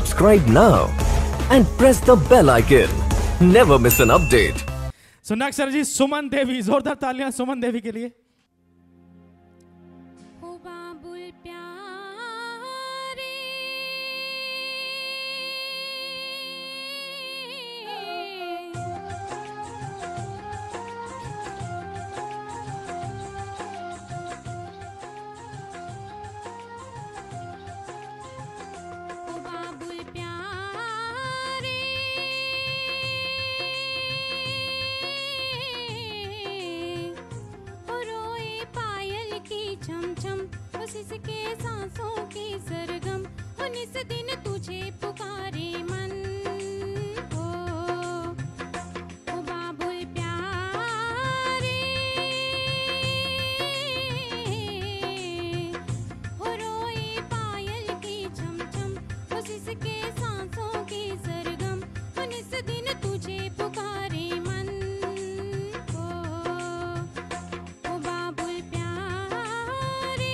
Subscribe now and press the bell icon. Never miss an update. सुना sir ji, Suman Devi, जोरदार तालियां सुमन देवी के लिए। इसके सांसों की सरगम उन्नीस दिन तुझे पुकारे मन हो बाबुल प्यारे हो रोए पायल की छमछम उस इसके सांसों की सरगम उन्नीस दिन तुझे पुकारे मन हो बाबुल प्यारे।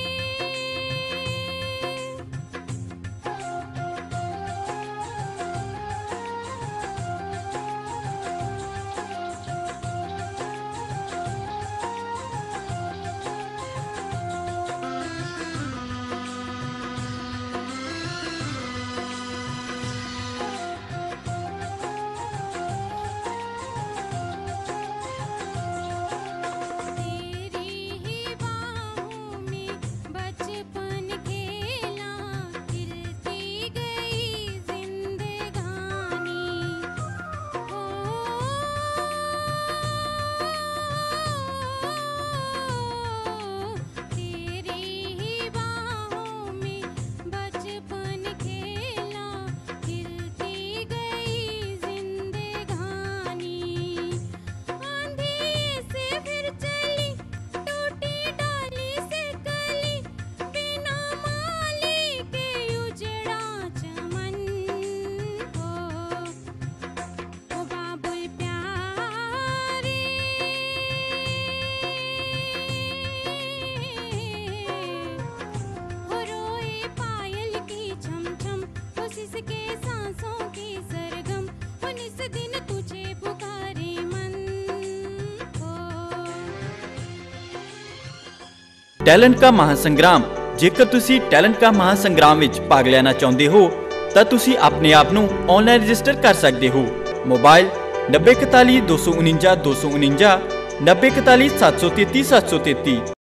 टैलेंट का महासंग्राम। जेकर तुसी टैलेंट का महासंग्राम विच भाग लेना चाहते हो तो तुसी अपने आप नू ऑनलाइन रजिस्टर कर सकते हो। मोबाइल 9041 249 249 9041 733 733।